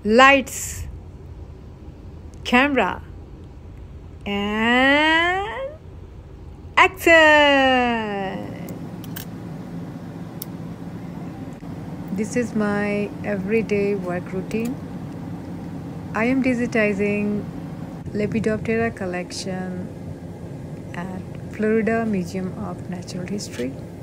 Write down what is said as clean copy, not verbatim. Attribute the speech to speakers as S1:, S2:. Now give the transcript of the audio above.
S1: lights, camera, and action. This is my everyday work routine. I am digitizing Lepidoptera collection at Florida Museum of Natural History.